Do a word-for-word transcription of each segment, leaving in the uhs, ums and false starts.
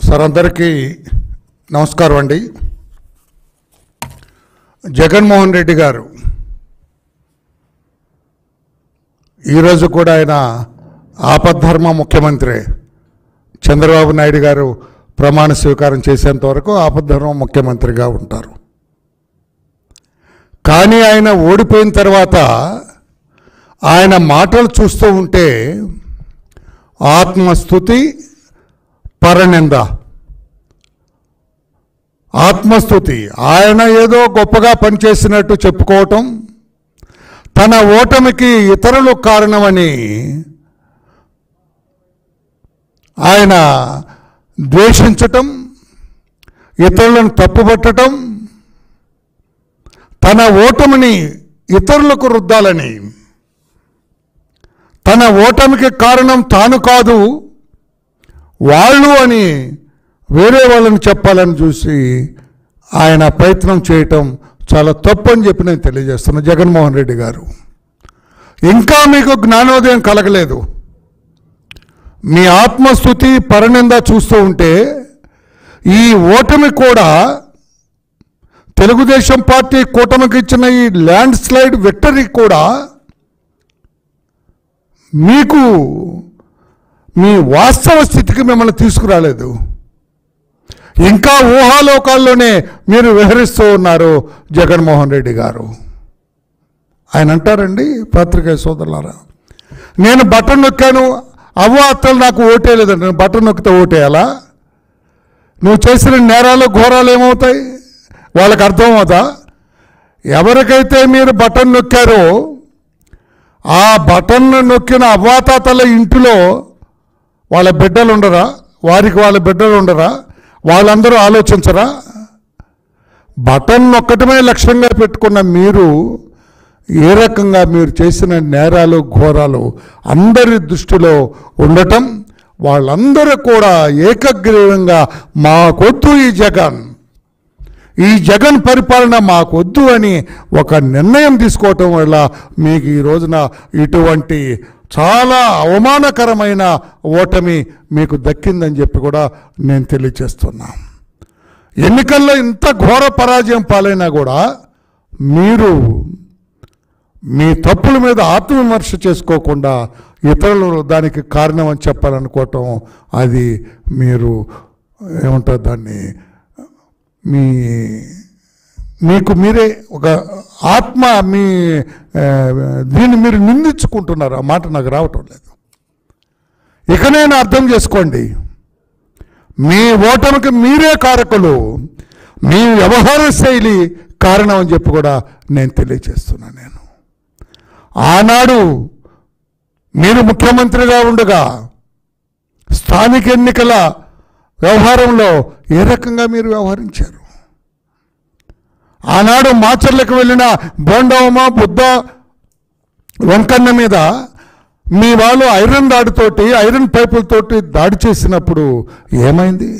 Sir అందరికీ నమస్కారం అండి. జగన్మోహన్ రెడ్డి గారు ఈరోజు కూడా ఆయన ఆపద్ధర్మ ముఖ్యమంత్రి. చంద్రబాబు నాయుడు గారు ప్రమాణ స్వీకారం చేసేంత వరకు ఆపద్ధర్మ ముఖ్యమంత్రిగా ఉంటారు. కానీ ఆయన ఓడిపోయిన తర్వాత ఆయన మాటలు చూస్తూ ఉంటే ఆత్మస్తుతి, పరనింద. ఆత్మస్తుతి, ఆయన ఏదో గొప్పగా పనిచేసినట్టు చెప్పుకోవటం, తన ఓటమికి ఇతరులు కారణమని ఆయన ద్వేషించటం, ఇతరులను తప్పుపట్టడం, తన ఓటమిని ఇతరులకు రుద్దాలని, తన ఓటమికి కారణం తాను కాదు వాళ్ళు అని వేరే వాళ్ళని చెప్పాలని చూసి ఆయన ప్రయత్నం చేయటం చాలా తప్పు అని చెప్పి నేను తెలియజేస్తున్నా. జగన్మోహన్ రెడ్డి గారు, ఇంకా మీకు జ్ఞానోదయం కలగలేదు. మీ ఆత్మస్తుతి, పరనింద చూస్తూ ఉంటే ఈ ఓటమి కూడా తెలుగుదేశం పార్టీ కూటమికి ఇచ్చిన ఈ ల్యాండ్ స్లైడ్ విక్టరీ కూడా మీకు మీ వాస్తవ స్థితికి మిమ్మల్ని తీసుకురాలేదు. ఇంకా ఊహాలోకాల్లోనే మీరు విహరిస్తూ ఉన్నారు జగన్మోహన్ రెడ్డి గారు. ఆయన అంటారండి, పత్రికా సోదరులారా, నేను బటన్ నొక్కాను, అవ్వ అత్తలు నాకు ఓటేయలేదండి. నేను బటన్ నొక్కితే ఓటేయాలా? నువ్వు చేసిన నేరాలు ఘోరాలు ఏమవుతాయి? వాళ్ళకి అర్థం అవుతా? ఎవరికైతే మీరు బటన్ నొక్కారో ఆ బటన్ నొక్కిన అవ్వాతాతల ఇంటిలో వాళ్ళ బిడ్డలు ఉండరా? వారికి వాళ్ళ బిడ్డలు ఉండరా? వాళ్ళందరూ ఆలోచించరా? బటన్ నొక్కటమే లక్ష్యంగా పెట్టుకున్న మీరు ఏ రకంగా మీరు చేసిన నేరాలు ఘోరాలు అందరి దృష్టిలో ఉండటం, వాళ్ళందరూ కూడా ఏకగ్రీవంగా మాకొద్దు ఈ జగన్, ఈ జగన్ పరిపాలన మాకొద్దు అని ఒక నిర్ణయం తీసుకోవటం వల్ల మీకు ఈ రోజున ఇటువంటి చాలా అవమానకరమైన ఓటమి మీకు దక్కిందని చెప్పి కూడా నేను తెలియజేస్తున్నా. ఎన్నికల్లో ఇంత ఘోర పరాజయం పాలైనా కూడా మీరు మీ తప్పుల మీద ఆత్మవిమర్శ చేసుకోకుండా ఇతరులు దానికి కారణం అని చెప్పాలనుకోవటం, అది మీరు ఏమంటారు దాన్ని, మీ మీకు మీరే ఒక ఆత్మ మీ దీన్ని మీరు నిందించుకుంటున్నారు. ఆ మాట నాకు రావటం లేదు. ఇక నేను అర్థం చేసుకోండి, మీ ఓటమికి మీరే కారకులు, మీ వ్యవహార శైలి కారణం అని చెప్పి కూడా నేను తెలియజేస్తున్నాను. నేను ఆనాడు మీరు ముఖ్యమంత్రిగా ఉండగా స్థానిక ఎన్నికల వ్యవహారంలో ఏ రకంగా మీరు వ్యవహరించారు? ఆనాడు మాచర్లకు వెళ్ళిన బోండవమ బుద్ధ వెంకన్న మీద మీ వాళ్ళు ఐరన్ దాడితోటి, ఐరన్ పైపులతోటి దాడి చేసినప్పుడు ఏమైంది?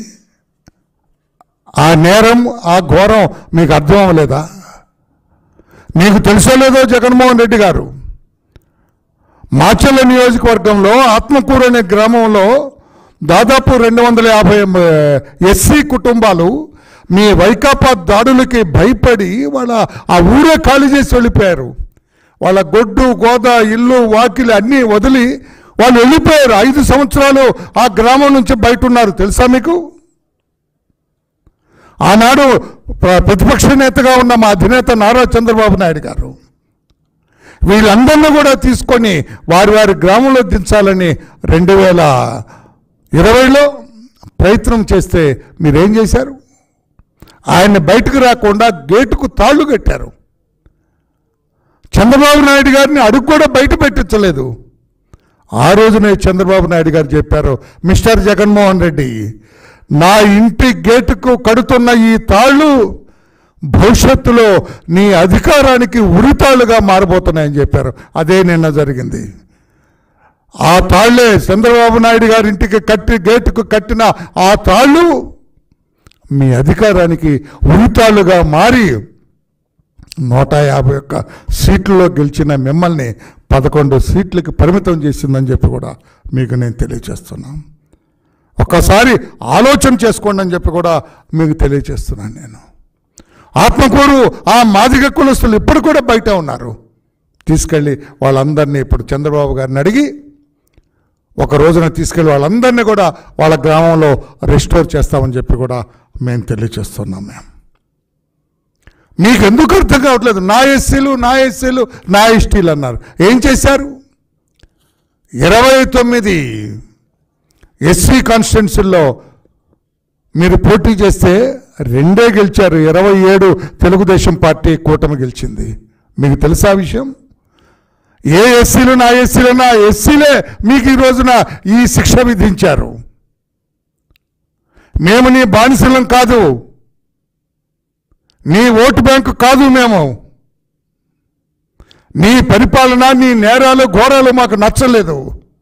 ఆ నేరం, ఆ ఘోరం మీకు అర్థం అవ్వలేదా? మీకు తెలుసో లేదో జగన్మోహన్ రెడ్డి గారు, మాచర్ల నియోజకవర్గంలో ఆత్మకూరు అనే గ్రామంలో దాదాపు రెండు వందల యాభై ఎస్సీ కుటుంబాలు మీ వైకాపా దాడులకి భయపడి వాళ్ళ ఆ ఊరే ఖాళీ చేసి వెళ్ళిపోయారు. వాళ్ళ గొడ్డు గోద ఇల్లు వాకిలి అన్నీ వదిలి వాళ్ళు వెళ్ళిపోయారు. ఐదు సంవత్సరాలు ఆ గ్రామం నుంచి బయట ఉన్నారు. తెలుసా మీకు? ఆనాడు ప్రతిపక్ష నేతగా ఉన్న మా అధినేత నారా చంద్రబాబు నాయుడు గారు వీళ్ళందరినీ కూడా తీసుకొని వారి వారి గ్రామంలో దించాలని రెండు వేల ఇరవైలో ప్రయత్నం చేస్తే మీరేం చేశారు? ఆయన్ని బయటకు రాకుండా గేటుకు తాళ్ళు కట్టారు. చంద్రబాబు నాయుడు గారిని అడుగు కూడా బయట పెట్టించలేదు. ఆ రోజునే చంద్రబాబు నాయుడు గారు చెప్పారు, మిస్టర్ జగన్మోహన్ రెడ్డి, నా ఇంటి గేటుకు కడుతున్న ఈ తాళ్ళు భవిష్యత్తులో నీ అధికారానికి ఉరితాళ్ళుగా మారబోతున్నాయని చెప్పారు. అదే నిన్న జరిగింది. ఆ తాళ్లే చంద్రబాబు నాయుడు గారి ఇంటికి కట్టి గేటుకు కట్టిన ఆ తాళ్ళు మీ అధికారానికి ఉరితాళ్ళుగా మారి నూట యాభై ఒక్క సీట్లలో గెలిచిన మిమ్మల్ని పదకొండు సీట్లకి పరిమితం చేసిందని చెప్పి కూడా మీకు నేను తెలియజేస్తున్నాను. ఒక్కసారి ఆలోచన చేసుకోండి అని చెప్పి కూడా మీకు తెలియజేస్తున్నాను నేను. ఆత్మకూరు ఆ మాదిగ కులస్తులు ఇప్పుడు కూడా బయట ఉన్నారు. తీసుకెళ్ళి వాళ్ళందరినీ ఇప్పుడు చంద్రబాబు గారిని అడిగి ఒక రోజున తీసుకెళ్ళి వాళ్ళందరినీ కూడా వాళ్ళ గ్రామంలో రెస్టోర్ చేస్తామని చెప్పి కూడా మేము తెలియజేస్తున్నాం. మేము మీకు ఎందుకు అర్థం కావట్లేదు? నా ఎస్సీలు నా ఎస్సీలు నా ఎస్టీలు అన్నారు. ఏం చేశారు? ఇరవై తొమ్మిది ఎస్సీ కాన్స్టిట్యున్సీల్లో మీరు పోటీ చేస్తే రెండే గెలిచారు. ఇరవై ఏడు తెలుగుదేశం పార్టీ కూటమి గెలిచింది. మీకు తెలుసా విషయం? ఏ ఎస్సీలు నా ఎస్సీలు నా ఎస్సీలే మీకు ఈ రోజున ఈ శిక్ష విధించారు. మేము నీ బానిసలం కాదు, నీ ఓటు బ్యాంకు కాదు. మేము నీ పరిపాలన, నీ నేరాలు ఘోరాలు మాకు నచ్చలేదు.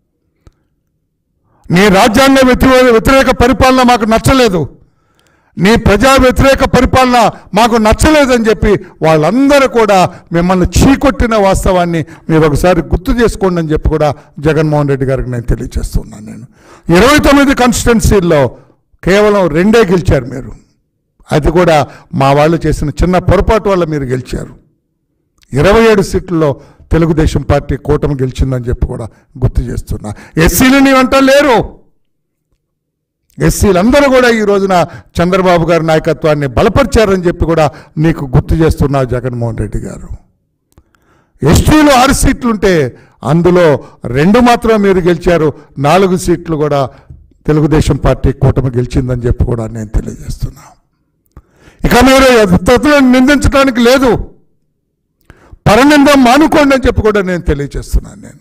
నీ రాజ్యాంగ వ్యతిరేక పరిపాలన మాకు నచ్చలేదు. నీ ప్రజా వ్యతిరేక పరిపాలన మాకు నచ్చలేదని చెప్పి వాళ్ళందరూ కూడా మిమ్మల్ని చీకొట్టిన వాస్తవాన్ని మీరు ఒకసారి గుర్తు చేసుకోండి అని చెప్పి కూడా జగన్మోహన్ రెడ్డి గారికి నేను తెలియజేస్తున్నాను. నేను ఇరవై తొమ్మిది కాన్స్టిట్యున్సీల్లో కేవలం రెండే గెలిచారు మీరు. అది కూడా మా వాళ్ళు చేసిన చిన్న పొరపాటు వల్ల మీరు గెలిచారు. ఇరవై ఏడు సీట్లలో తెలుగుదేశం పార్టీ కూటమి గెలిచిందని చెప్పి కూడా గుర్తు చేస్తున్నా. ఎస్సీలు నీ వెంట లేరు. ఎస్సీలందరూ కూడా ఈ రోజున చంద్రబాబు గారి నాయకత్వాన్ని బలపరిచారని చెప్పి కూడా నీకు గుర్తు చేస్తున్నా జగన్మోహన్ రెడ్డి గారు. ఎస్టీలు ఆరు సీట్లుంటే అందులో రెండు మాత్రం మీరు గెలిచారు. నాలుగు సీట్లు కూడా తెలుగుదేశం పార్టీ కూటమి గెలిచిందని చెప్పి కూడా నేను తెలియజేస్తున్నా. ఇక మీరు ఇతరులను నిందించడానికి లేదు, పరనిందం మానుకోండి అని చెప్పి కూడా నేను తెలియజేస్తున్నాను. నేను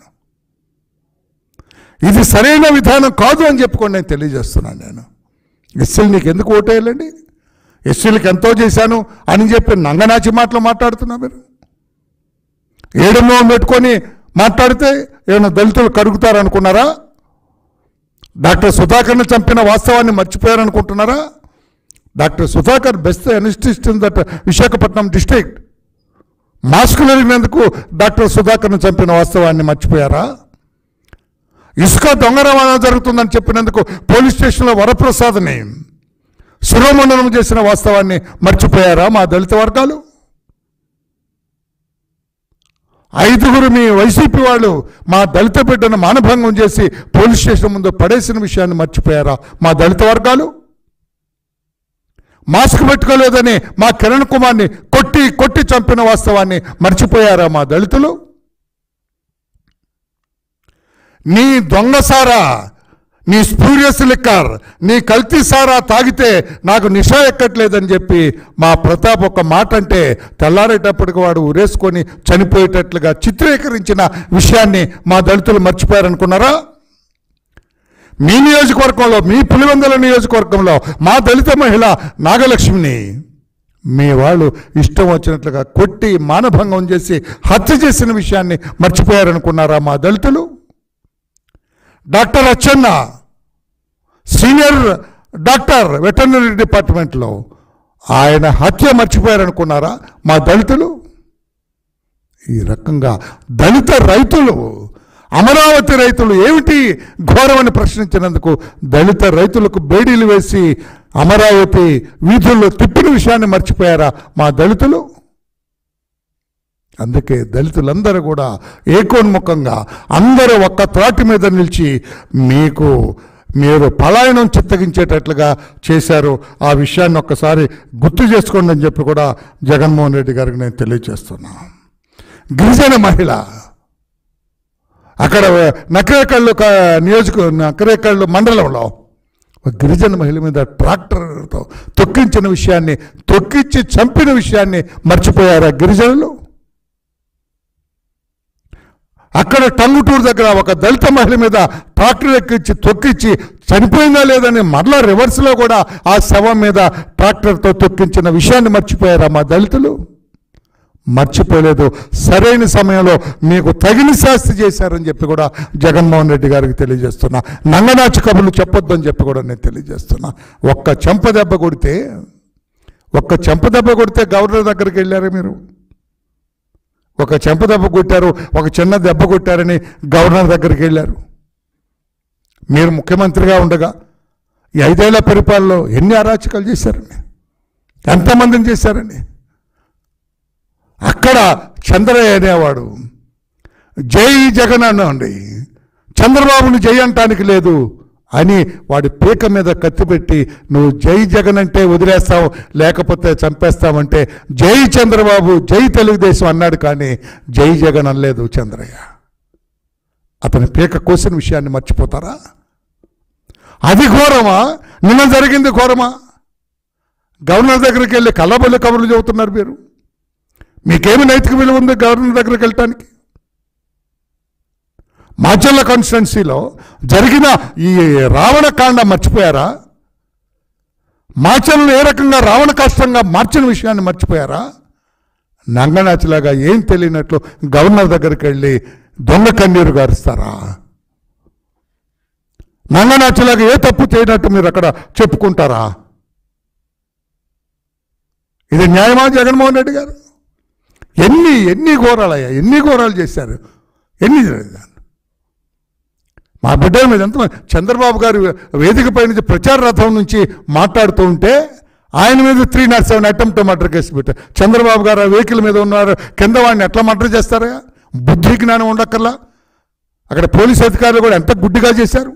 ఇది సరైన విధానం కాదు అని చెప్పుకోండి నేను తెలియజేస్తున్నాను. నేను ఎస్సీలు నీకు ఎందుకు ఓటేయాలండి? ఎస్సీలకు ఎంతో చేశాను అని చెప్పి నంగనాచి మాటలు మాట్లాడుతున్నా. మీరు ఏడుమో పెట్టుకొని మాట్లాడితే ఏమైనా దళితులు కరుగుతారనుకున్నారా? డాక్టర్ సుధాకర్ని చంపిన వాస్తవాన్ని మర్చిపోయారనుకుంటున్నారా? Doctor Sudhakar best anaesthetist in that Visakhapatnam district. మాస్కులు వెళ్ళినందుకు డాక్టర్ సుధాకర్ని చంపిన వాస్తవాన్ని మర్చిపోయారా? ఇసుక దొంగ రవాణా జరుగుతుందని చెప్పినందుకు పోలీస్ స్టేషన్లో వరప్రసాద్ని శిరోమండనం చేసిన వాస్తవాన్ని మర్చిపోయారా మా దళిత వర్గాలు? ఐదుగురు మీ వైసీపీ వాళ్ళు మా దళిత బిడ్డను మానభంగం చేసి పోలీస్ స్టేషన్ ముందు పడేసిన విషయాన్ని మర్చిపోయారా మా దళిత వర్గాలు? మాస్క్ పెట్టుకోలేదని మా కిరణ్ కుమార్ని కొట్టి కొట్టి చంపిన వాస్తవాన్ని మర్చిపోయారా మా దళితులు? నీ దొంగసారా, నీ స్పూరియస్ లిక్కర్, నీ కల్తీ సారా తాగితే నాకు నిషా ఎక్కట్లేదని చెప్పి మా ప్రతాప్ ఒక మాట అంటే తెల్లారేటప్పటికి వాడు ఉరేసుకొని చనిపోయేటట్లుగా చిత్రీకరించిన విషయాన్ని మా దళితులు మర్చిపోయారనుకున్నారా? మీ నియోజకవర్గంలో, మీ పులివెందుల నియోజకవర్గంలో మా దళిత మహిళ నాగలక్ష్మిని మీ వాళ్ళు ఇష్టం వచ్చినట్లుగా కొట్టి మానభంగం చేసి హత్య చేసిన విషయాన్ని మర్చిపోయారనుకున్నారా మా దళితులు? Doctor Achchenna senior doctor veterinary డిపార్ట్మెంట్లో ఆయన హత్య మర్చిపోయారనుకున్నారా మా దళితులు? ఈ రకంగా దళిత రైతులు, అమరావతి రైతులు ఏమిటి ఘోరమని ప్రశ్నించినందుకు దళిత రైతులకు బేడీలు వేసి అమరావతి వీధుల్లో తిప్పిన విషయాన్ని మర్చిపోయారా మా దళితులు? అందుకే దళితులందరూ కూడా ఏకోన్ముఖంగా అందరూ ఒక్క త్రాటి మీద నిలిచి మీకు మీరు పలాయనం చిత్తగించేటట్లుగా చేశారు. ఆ విషయాన్ని ఒక్కసారి గుర్తు చేసుకోండి అని చెప్పి కూడా జగన్మోహన్ రెడ్డి గారికి నేను తెలియజేస్తున్నా. గిరిజన మహిళ అక్కడ నకరేకళ్ళు నియోజక నకరేకళ్ళు మండలంలో గిరిజన మహిళ మీద ట్రాక్టర్తో తొక్కించిన విషయాన్ని, తొక్కించి చంపిన విషయాన్ని మర్చిపోయారా గిరిజనులు? అక్కడ టంగుటూరు దగ్గర ఒక దళిత మహిళ మీద ట్రాక్టర్ ఎక్కించి తొక్కించి చనిపోయిందా లేదని మరలా రివర్స్లో కూడా ఆ శవం మీద ట్రాక్టర్తో తొక్కించిన విషయాన్ని మర్చిపోయారా మా దళితులు? మర్చిపోలేదు. సరైన సమయంలో మీకు తగిన శాస్తి చేశారని చెప్పి కూడా జగన్మోహన్ రెడ్డి గారికి తెలియజేస్తున్నా. నంగనాచి కబుర్లు చెప్పొద్దు అని చెప్పి కూడా నేను తెలియజేస్తున్నా. ఒక్క చెంప దెబ్బ కొడితే ఒక్క చెంప దెబ్బ కొడితే గవర్నర్ దగ్గరికి వెళ్ళారు మీరు. ఒక చెంప దెబ్బ కొట్టారు, ఒక చిన్న దెబ్బ కొట్టారని గవర్నర్ దగ్గరికి వెళ్ళారు. మీరు ముఖ్యమంత్రిగా ఉండగా ఈ ఐదేళ్ల పరిపాలనలో ఎన్ని అరాచకాలు చేశారండి, ఎంతమందిని చేశారండి. అక్కడ చంద్రయ్య అనేవాడు జై జగన్ అనండి, చంద్రబాబుని జై అంటానికి లేదు అని వాడి పీక మీద కత్తి పెట్టి నువ్వు జై జగన్ అంటే వదిలేస్తావు, లేకపోతే చంపేస్తామంటే జై చంద్రబాబు జై తెలుగుదేశం అన్నాడు, కానీ జై జగన్ అనలేదు చంద్రయ్య. అతని పీక కోసిన విషయాన్ని మర్చిపోతారా? అది ఘోరమా? నిన్న జరిగింది ఘోరమా? గవర్నర్ దగ్గరికి వెళ్ళి కళ్ళబొల్లి కబుర్లు చెబుతున్నారు మీరు. మీకేమి నైతిక విలువ ఉంది గవర్నర్ దగ్గరికి వెళ్ళటానికి? మాచర్ల కాన్స్టిట్యున్సీలో జరిగిన ఈ రావణకాండ మర్చిపోయారా? మాచర్లను ఏ రకంగా రావణ కాష్టంగా మార్చిన విషయాన్ని మర్చిపోయారా? నంగనాచిలాగా ఏం తెలియనట్లు గవర్నర్ దగ్గరికి వెళ్ళి దొంగ కన్నీరు గారుస్తారా? నంగనాచిలాగా ఏ తప్పు చేయనట్టు మీరు అక్కడ చెప్పుకుంటారా? ఇది న్యాయమా జగన్మోహన్ రెడ్డి గారు? ఎన్ని ఎన్ని ఘోరాలయ్యా, ఎన్ని ఘోరాలు చేశారు, ఎన్ని జరిగారు. మా బిడ్డల మీద ఎంత చంద్రబాబు గారు వేదిక పై నుంచి ప్రచార రథం నుంచి మాట్లాడుతూ ఉంటే ఆయన మీద three not seven attempt murder case పెట్టారు. చంద్రబాబు గారు ఆ వెహికల్ మీద ఉన్నారు, కింద వాడిని ఎట్లా మర్డర్ చేస్తారా? బుద్ధి జ్ఞానం ఉండక్కర్లా? అక్కడ పోలీస్ అధికారులు కూడా ఎంత గుడ్డిగా చేశారు.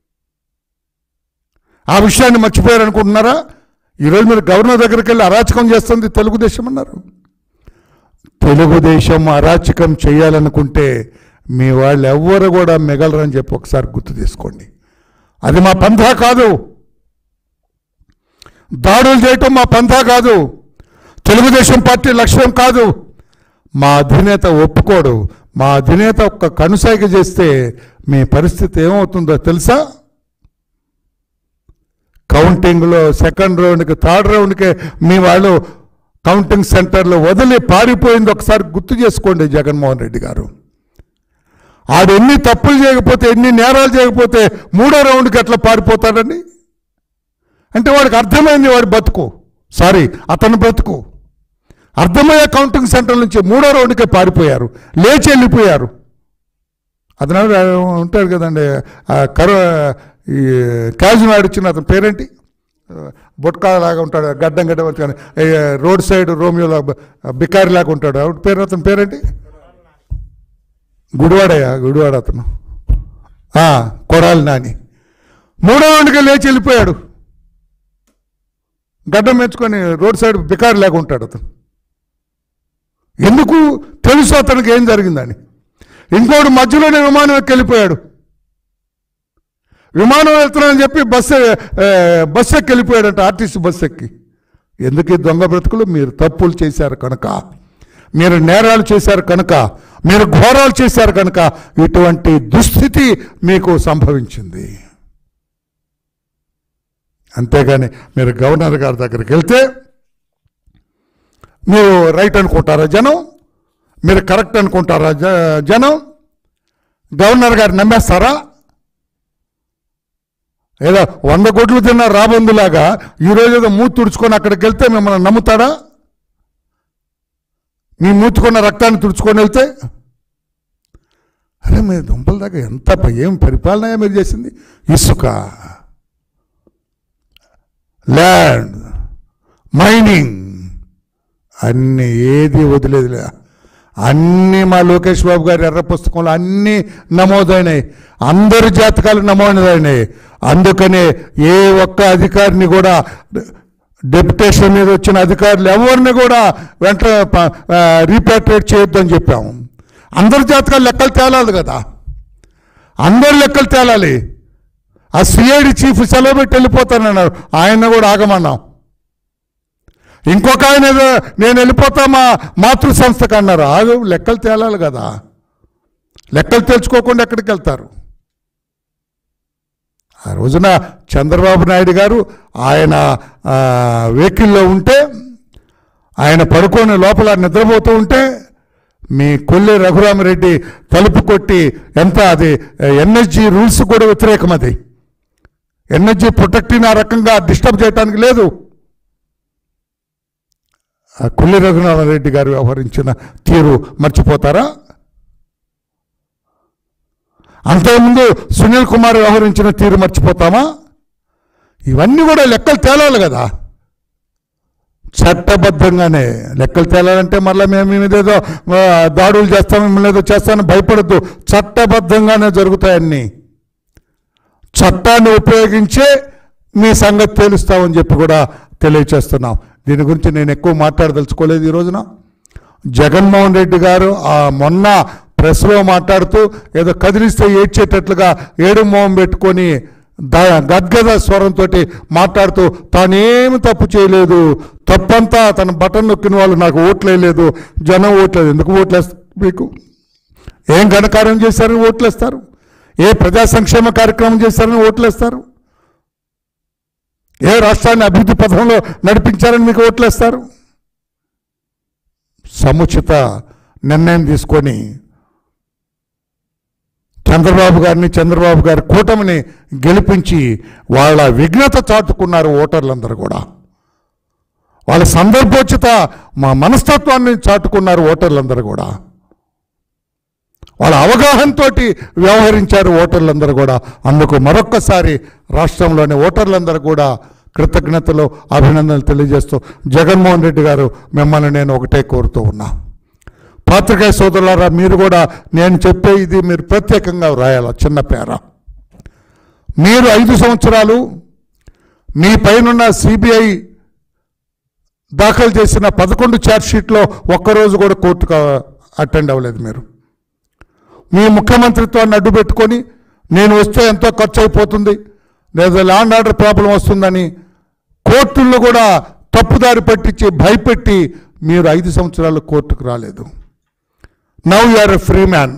ఆ విషయాన్ని మర్చిపోయారు అనుకుంటున్నారా? ఈరోజు మీరు గవర్నర్ దగ్గరికి వెళ్ళి అరాచకం చేస్తుంది తెలుగుదేశం అన్నారు. తెలుగుదేశం అరాచకం చేయాలనుకుంటే మీ వాళ్ళు ఎవ్వరు కూడా మిగలరని చెప్పి ఒకసారి గుర్తు తీసుకోండి. అది మా పంథా కాదు, దాడులు చేయటం మా పంథా కాదు, తెలుగుదేశం పార్టీ లక్ష్యం కాదు. మా అధినేత ఒప్పుకోడు. మా అధినేత ఒక్క కనుసైగ చేస్తే మీ పరిస్థితి ఏమవుతుందో తెలుసా? కౌంటింగ్లో సెకండ్ రౌండ్కి థర్డ్ రౌండ్కి మీ వాళ్ళు కౌంటింగ్ సెంటర్లో వదిలి పారిపోయింది ఒకసారి గుర్తు చేసుకోండి. జగన్మోహన్ రెడ్డి గారు ఆడు ఎన్ని తప్పులు చేయకపోతే, ఎన్ని నేరాలు చేయకపోతే మూడో రౌండ్కి ఎట్లా పారిపోతాడండి? అంటే వాడికి అర్థమైంది వాడి బతుకు, సారీ అతని బ్రతుకు అర్థమయ్యే కౌంటింగ్ సెంటర్ నుంచి మూడో రౌండ్కే పారిపోయారు, లేచి వెళ్ళిపోయారు. అతను ఉంటాడు కదండి కరో ఈ క్యాజువల్ ఆడిచ్చిన అతని పేరేంటి, బొట్కాలాగా ఉంటాడు, గడ్డం గడ్డ కానీ రోడ్ సైడ్ రోమియోలా బికారిలాగా ఉంటాడు, ఆవిడ పేరు అతని పేరేంటి, గుడివాడయ్యా గుడివాడ అతను కొడాలి నాని. మూడో రౌండ్కి లేచి వెళ్ళిపోయాడు, గడ్డం మెచ్చుకొని రోడ్ సైడ్ బికారి లేక ఉంటాడు అతను. ఎందుకు? తెలుసు అతనికి ఏం జరిగిందని. ఇంకోటి మధ్యలోనే విమానం ఎక్కి వెళ్ళిపోయాడు, విమానం వెళ్తున్నానని చెప్పి బస్సు బస్సు ఎక్కి వెళ్ళిపోయాడంట, ఆర్టీసీ బస్సు ఎక్కి. ఎందుకు దొంగ బ్రతుకులు? మీరు తప్పులు చేశారు కనుక, మీరు నేరాలు చేశారు కనుక, మీరు ఘోరాలు చేశారు కనుక ఇటువంటి దుస్థితి మీకు సంభవించింది. అంతేగాని మీరు గవర్నర్ గారి దగ్గరికి వెళ్తే మీరు రైట్ అనుకుంటారా జనం? మీరు కరెక్ట్ అనుకుంటారా జనం? గవర్నర్ గారు నమ్మేస్తారా? ఏదో వంద కోట్లు తిన్న రాబందులాగా ఈరోజు ఏదో మూతి తుడుచుకొని అక్కడికి వెళ్తే మిమ్మల్ని నమ్ముతాడా? మీ మూతుకున్న రక్తాన్ని తుడుచుకొని వెళ్తే అరే మీరు దుంపల దాకా ఎంత ఏం పరిపాలన మీరు చేసింది. ఇసుక, ల్యాండ్, మైనింగ్ అన్నీ ఏది వదిలేదులే. అన్నీ మా లోకేష్ బాబు గారి ఎర్ర పుస్తకంలో అన్నీ నమోదైనాయి, అందరి జాతకాలు నమోదైనాయి. అందుకనే ఏ ఒక్క అధికారిని కూడా, డెప్యుటేషన్ మీద వచ్చిన అధికారులు ఎవరిని కూడా వెంటనే రీపాట్రియేట్ చేయొద్దని చెప్పాము. అందరి జాతకాలు లెక్కలు తేలాలి కదా, అందరు లెక్కలు తేలాలి. ఆ సిఐడి చీఫ్ సెలవు పెట్టి వెళ్ళిపోతానన్నారు, ఆయన కూడా ఆగమన్నాం. ఇంకొక ఆయన నేను వెళ్ళిపోతా మా మాతృ సంస్థకు అన్నారు, ఆగు లెక్కలు తేలాలి కదా. లెక్కలు తెలుసుకోకుండా ఎక్కడికి వెళ్తారు? ఆ రోజున చంద్రబాబు నాయుడు గారు ఆయన వెహికల్లో ఉంటే, ఆయన పడుకొని లోపల నిద్రపోతూ ఉంటే మీ కొల్లి రఘురామరెడ్డి తలుపు కొట్టి, ఎంత అది ఎన్ఎస్జీ రూల్స్ కూడా వ్యతిరేకం, అది ఎన్ఎస్జీ ప్రొటెక్టివ్ ఆ రకంగా డిస్టర్బ్ చేయడానికి లేదు. ఆ కొల్లి రఘురామరెడ్డి గారు వ్యవహరించిన తీరు మర్చిపోతారా? అంతకుముందు సునీల్ కుమార్ వ్యవహరించిన తీరు మర్చిపోతామా? ఇవన్నీ కూడా లెక్కలు తేలాలి కదా. చట్టబద్ధంగానే లెక్కలు తేలాలంటే మళ్ళీ మేము మీదేదో దాడులు చేస్తాం, మిమ్మల్ని ఏదో చేస్తామని భయపడద్దు. చట్టబద్ధంగానే జరుగుతాయన్నీ. చట్టాన్ని ఉపయోగించే మీ సంగతి తేలుస్తామని చెప్పి కూడా తెలియచేస్తున్నాం. దీని గురించి నేను ఎక్కువ మాట్లాడదలుచుకోలేదు ఈ రోజున. జగన్మోహన్ రెడ్డి గారు ఆ మొన్న ప్రెస్లో మాట్లాడుతూ ఏదో కదిలిస్తే ఏడ్చేటట్లుగా ఏడు మొహం పెట్టుకొని దా గద్గద స్వరంతో మాట్లాడుతూ తానేమి తప్పు చేయలేదు, తప్పంతా తన బటన్ నొక్కిన వాళ్ళు నాకు ఓట్లేదు, జనం ఓట్లేదు. ఎందుకు ఓట్లేస్తారు? మీకు ఏం ఘనకార్యం చేశారని ఓట్లేస్తారు? ఏ ప్రజా సంక్షేమ కార్యక్రమం చేశారని ఓట్లేస్తారు? ఏ రాష్ట్రాన్ని అభివృద్ధి పథంలో నడిపించారని మీకు ఓట్లేస్తారు? సముచిత నిర్ణయం తీసుకొని చంద్రబాబు గారిని, చంద్రబాబు గారి కూటమిని గెలిపించి వాళ్ళ విఘ్నత చాటుకున్నారు ఓటర్లందరూ కూడా. వాళ్ళ సందర్భోచిత మా మనస్తత్వాన్ని చాటుకున్నారు ఓటర్లందరూ కూడా. వాళ్ళ అవగాహనతో వ్యవహరించారు ఓటర్లందరూ కూడా. అందుకు మరొక్కసారి రాష్ట్రంలోని ఓటర్లందరూ కూడా కృతజ్ఞతలు, అభినందనలు తెలియజేస్తూ జగన్మోహన్ రెడ్డి గారు మిమ్మల్ని నేను ఒకటే కోరుతూ ఉన్నా. పాత్రికేయ సోదరులారా, మీరు కూడా నేను చెప్పే ఇది మీరు ప్రత్యేకంగా వ్రాయాల చిన్న పేర. మీరు ఐదు సంవత్సరాలు మీ పైనున్న సిబిఐ దాఖలు చేసిన పదకొండు ఛార్జ్షీట్లో ఒక్కరోజు కూడా కోర్టుకు అటెండ్ అవ్వలేదు. మీరు మీ ముఖ్యమంత్రిత్వాన్ని అడ్డు పెట్టుకొని నేను వస్తే ఎంతో ఖర్చు అయిపోతుంది, లేదా ల్యాండ్ ఆర్డర్ ప్రాబ్లం వస్తుందని కోర్టుల్లో కూడా తప్పుదారి పట్టించి భయపెట్టి మీరు ఐదు సంవత్సరాలు కోర్టుకు రాలేదు. Now you are a free man.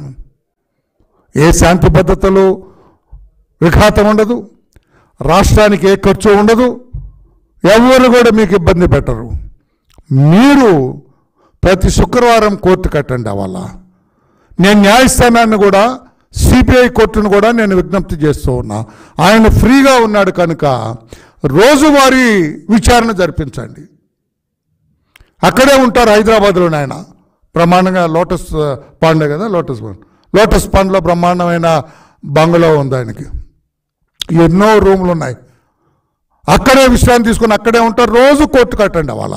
ఏ శాంతి భద్రతలు విఘాతం ఉండదు, రాష్ట్రానికి ఏ ఖర్చు ఉండదు, ఎవరు కూడా మీకు ఇబ్బంది పెట్టరు. మీరు ప్రతి శుక్రవారం కోర్టుకు అటెండ్ అవ్వాలా. నేను న్యాయస్థానాన్ని కూడా, సిబిఐ కోర్టును కూడా నేను విజ్ఞప్తి చేస్తూ ఉన్నా. ఆయన ఫ్రీగా ఉన్నాడు కనుక రోజువారీ విచారణ జరిపించండి. అక్కడే ఉంటారు హైదరాబాద్లోనే. ఆయన బ్రహ్మాండంగా లోటస్ పాండే కదా, లోటస్ పాండ్ లోటస్ పాండ్లో బ్రహ్మాండమైన బంగ్లా ఉంది ఆయనకి. ఎన్నో రూమ్లు ఉన్నాయి. అక్కడే విశ్రాంతి తీసుకుని అక్కడే ఉంటారు. రోజు కోర్టుకు అటెండ్ అవ్వాలా.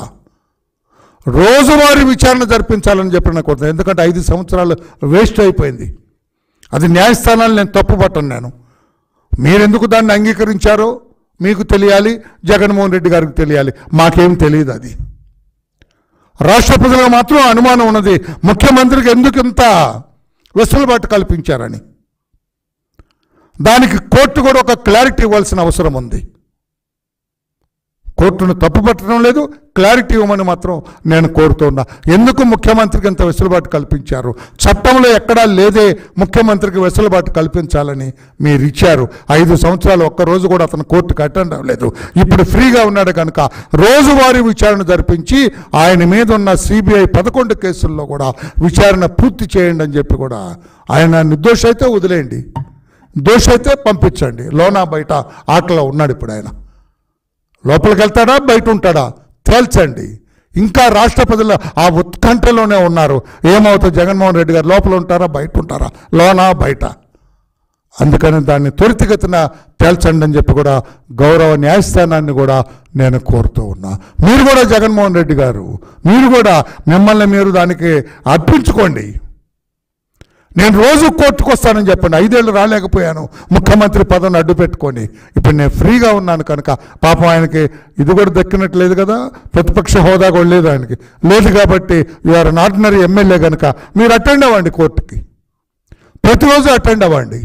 రోజువారీ విచారణ జరిపించాలని చెప్పి నాకు కోరుతున్నాను. ఎందుకంటే ఐదు సంవత్సరాలు వేస్ట్ అయిపోయింది. అది న్యాయస్థానాలు నేను తప్పు పట్టను. నేను మీరెందుకు దాన్ని అంగీకరించారో మీకు తెలియాలి, జగన్మోహన్ రెడ్డి గారికి తెలియాలి. మాకేం తెలియదు. అది రాష్ట్ర ప్రజలకు మాత్రం అనుమానం ఉన్నది, ముఖ్యమంత్రికి ఎందుకు ఇంత వెసులుబాటు కల్పించారని. దానికి కోర్టు కూడా ఒక క్లారిటీ ఇవ్వాల్సిన అవసరం ఉంది. కోర్టును తప్పుపట్టడం లేదు, క్లారిటీ ఇవ్వమని మాత్రం నేను కోరుతున్నా. ఎందుకు ముఖ్యమంత్రికి ఇంత వెసులుబాటు కల్పించారు? చట్టంలో ఎక్కడా లేదే ముఖ్యమంత్రికి వెసులుబాటు కల్పించాలని మీరు ఇచ్చారు. ఐదు సంవత్సరాలు ఒక్కరోజు కూడా అతను కోర్టుకు అటెండ్ అవ్వలేదు. ఇప్పుడు ఫ్రీగా ఉన్నాడు కనుక రోజువారీ విచారణ జరిపించి ఆయన మీద ఉన్న సిబిఐ పదకొండు కేసుల్లో కూడా విచారణ పూర్తి చేయండి అని చెప్పి కూడా, ఆయన నిర్దోష అయితే వదిలేయండి, దోష అయితే పంపించండి. లోనా బయట ఆటలో ఉన్నాడు ఇప్పుడు. ఆయన లోపలికి వెళ్తాడా బయట ఉంటాడా తేల్చండి. ఇంకా రాష్ట్ర ప్రజలు ఆ ఉత్కంఠలోనే ఉన్నారు. ఏమవుతుంది? జగన్మోహన్ రెడ్డి గారు లోపల ఉంటారా బయట ఉంటారా, లోనా బయట? అందుకని దాన్ని త్వరితగతిన తేల్చండి అని చెప్పి కూడా గౌరవ న్యాయస్థానాన్ని కూడా నేను కోరుతూ ఉన్నా. మీరు కూడా జగన్మోహన్ రెడ్డి గారు, మీరు కూడా మిమ్మల్ని మీరు దానికి అర్పించుకోండి. నేను రోజు కోర్టుకు వస్తానని చెప్పండి. ఐదేళ్ళు రాలేకపోయాను ముఖ్యమంత్రి పదవిని అడ్డు పెట్టుకొని. ఇప్పుడు నేను ఫ్రీగా ఉన్నాను కనుక పాపం ఆయనకి ఇది కూడా దక్కినట్లేదు కదా, ప్రతిపక్ష హోదా కూడా లేదు ఆయనకి, లేదు కాబట్టి you are an ordinary MLA కనుక మీరు అటెండ్ అవ్వండి కోర్టుకి, ప్రతిరోజు అటెండ్ అవ్వండి.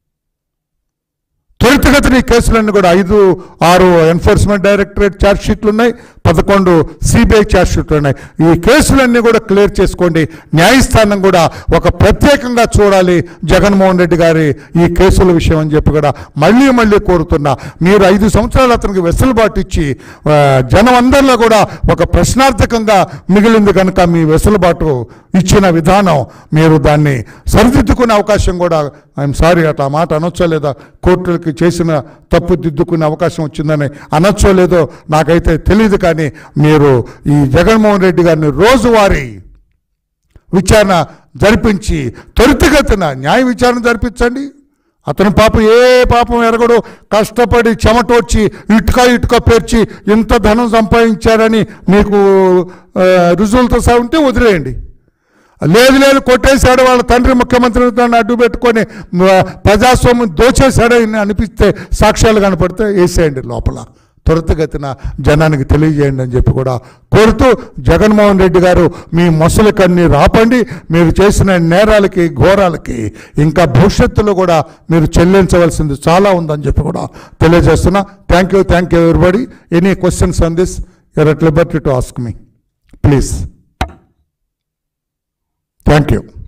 త్వరితగతిన ఈ కేసులన్నీ కూడా ఐదు ఆరు ఎన్ఫోర్స్మెంట్ డైరెక్టరేట్ ఛార్జ్షీట్లు ఉన్నాయి, పదకొండు సిబిఐ ఛార్జ్షీట్లు ఉన్నాయి. ఈ కేసులన్నీ కూడా క్లియర్ చేసుకోండి. న్యాయస్థానం కూడా ఒక ప్రత్యేకంగా చూడాలి జగన్మోహన్ రెడ్డి గారి ఈ కేసుల విషయం అని చెప్పి కూడా మళ్ళీ మళ్ళీ కోరుతున్నా. మీరు ఐదు సంవత్సరాలు అతనికి వెసులుబాటు ఇచ్చి జనం అందరిలో కూడా ఒక ప్రశ్నార్థకంగా మిగిలింది కనుక మీ వెసులుబాటు ఇచ్చిన విధానం మీరు దాన్ని సరిదిద్దుకునే అవకాశం కూడా, ఐఎమ్ సారీ అట్లా మాట అనొచ్చో లేదా, కోర్టులకి చేసిన తప్పు దిద్దుకునే అవకాశం వచ్చిందని అనొచ్చో లేదో నాకైతే తెలియదు. కానీ మీరు ఈ జగన్మోహన్ రెడ్డి గారిని రోజువారీ విచారణ జరిపించి త్వరితగతిన న్యాయ విచారణ జరిపించండి. అతను పాపం ఏ పాపం ఎరగడు, కష్టపడి చెమటోడ్చి ఇటుక ఇటుక పేర్చి ఇంత ధనం సంపాదించారని మీకు రుజువులతో సహా ఉంటే వదిలేయండి. లేదు లేదు కొట్టేశాడు, వాళ్ళ తండ్రి ముఖ్యమంత్రితో అడ్డు పెట్టుకొని ప్రజాస్వామ్యం దోచేశాడని అనిపిస్తే, సాక్ష్యాలు కనపడితే వేసేయండి లోపల, త్వరితగతిన జనానికి తెలియజేయండి అని చెప్పి కూడా కోరుతూ, జగన్మోహన్ రెడ్డి గారు మీ మొసలి కన్ని రాపండి. మీరు చేసిన నేరాలకి ఘోరాలకి ఇంకా భవిష్యత్తులో కూడా మీరు చెల్లించవలసింది చాలా ఉందని చెప్పి కూడా తెలియజేస్తున్నా. Thank you thank you everybody. Any questions on this, you are at liberty to ask me please. Thank you.